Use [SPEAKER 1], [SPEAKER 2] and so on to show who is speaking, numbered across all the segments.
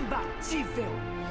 [SPEAKER 1] imbatível!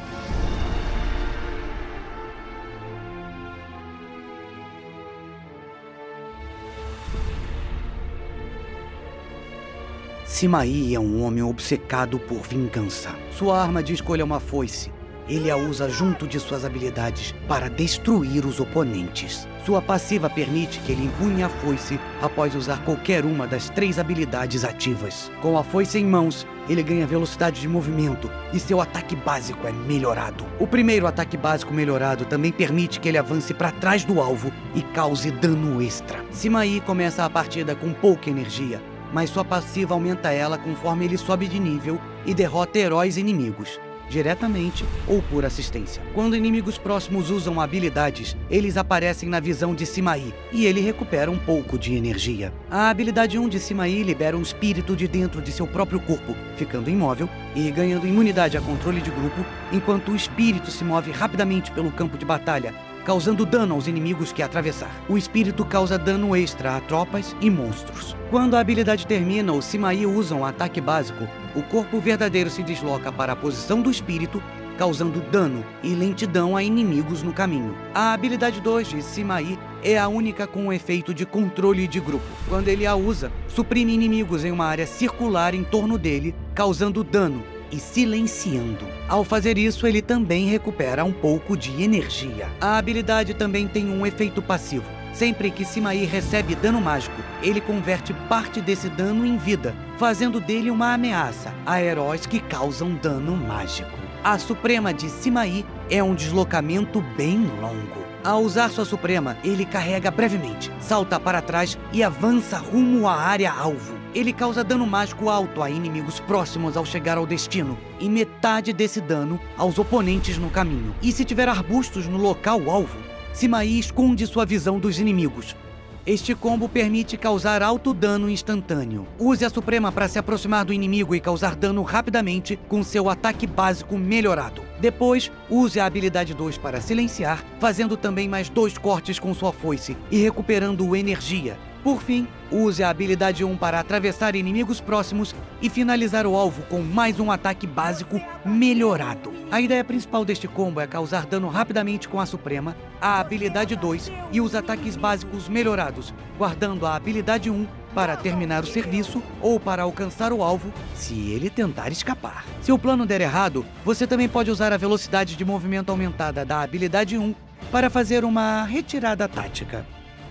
[SPEAKER 2] Sima-Yi é um homem obcecado por vingança. Sua arma de escolha é uma foice. Ele a usa junto de suas habilidades para destruir os oponentes. Sua passiva permite que ele empunhe a foice após usar qualquer uma das 3 habilidades ativas. Com a foice em mãos, ele ganha velocidade de movimento e seu ataque básico é melhorado. O primeiro ataque básico melhorado também permite que ele avance para trás do alvo e cause dano extra. Sima-Yi começa a partida com pouca energia, mas sua passiva aumenta ela conforme ele sobe de nível e derrota heróis inimigos, diretamente ou por assistência. Quando inimigos próximos usam habilidades, eles aparecem na visão de Sima-Yi e ele recupera um pouco de energia. A habilidade 1 de Sima-Yi libera um espírito de dentro de seu próprio corpo, ficando imóvel e ganhando imunidade a controle de grupo, enquanto o espírito se move rapidamente pelo campo de batalha, causando dano aos inimigos que atravessar. O espírito causa dano extra a tropas e monstros. Quando a habilidade termina, os Sima-Yi usam um ataque básico. O corpo verdadeiro se desloca para a posição do espírito, causando dano e lentidão a inimigos no caminho. A habilidade 2 de Sima-Yi é a única com o efeito de controle de grupo. Quando ele a usa, suprime inimigos em uma área circular em torno dele, causando dano e silenciando. Ao fazer isso, ele também recupera um pouco de energia. A habilidade também tem um efeito passivo. Sempre que Sima-Yi recebe dano mágico, ele converte parte desse dano em vida, fazendo dele uma ameaça a heróis que causam dano mágico. A Suprema de Sima-Yi é um deslocamento bem longo. Ao usar sua Suprema, ele carrega brevemente, salta para trás e avança rumo à área-alvo. Ele causa dano mágico alto a inimigos próximos ao chegar ao destino, e metade desse dano aos oponentes no caminho. E se tiver arbustos no local-alvo, Sima-Yi esconde sua visão dos inimigos. Este combo permite causar alto dano instantâneo. Use a Suprema para se aproximar do inimigo e causar dano rapidamente com seu ataque básico melhorado. Depois, use a habilidade 2 para silenciar, fazendo também mais 2 cortes com sua foice e recuperando energia. Por fim, use a habilidade 1 para atravessar inimigos próximos e finalizar o alvo com mais um ataque básico melhorado. A ideia principal deste combo é causar dano rapidamente com a Suprema, a habilidade 2 e os ataques básicos melhorados, guardando a habilidade 1 para terminar o serviço ou para alcançar o alvo se ele tentar escapar. Se o plano der errado, você também pode usar a velocidade de movimento aumentada da habilidade 1 para fazer uma retirada tática.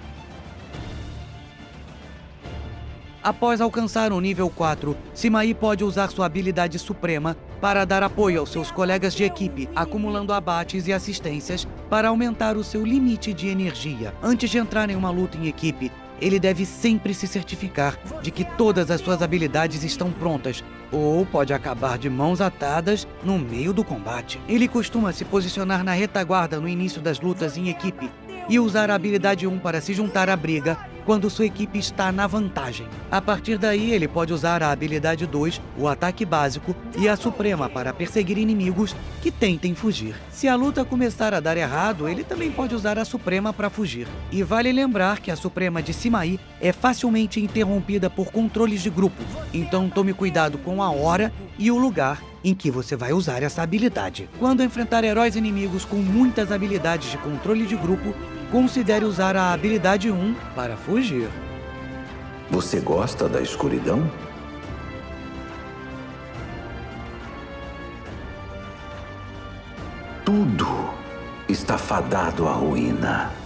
[SPEAKER 2] Após alcançar o nível 4, Sima-Yi pode usar sua habilidade suprema para dar apoio aos seus colegas de equipe, acumulando abates e assistências para aumentar o seu limite de energia. Antes de entrar em uma luta em equipe, ele deve sempre se certificar de que todas as suas habilidades estão prontas, ou pode acabar de mãos atadas no meio do combate. Ele costuma se posicionar na retaguarda no início das lutas em equipe e usar a habilidade 1 para se juntar à briga quando sua equipe está na vantagem. A partir daí, ele pode usar a habilidade 2, o ataque básico, e a Suprema para perseguir inimigos que tentem fugir. Se a luta começar a dar errado, ele também pode usar a Suprema para fugir. E vale lembrar que a Suprema de Sima-Yi é facilmente interrompida por controles de grupo, então tome cuidado com a hora e o lugar em que você vai usar essa habilidade. Quando enfrentar heróis inimigos com muitas habilidades de controle de grupo, considere usar a habilidade 1 para fugir.
[SPEAKER 3] Você gosta da escuridão? Tudo está fadado à ruína.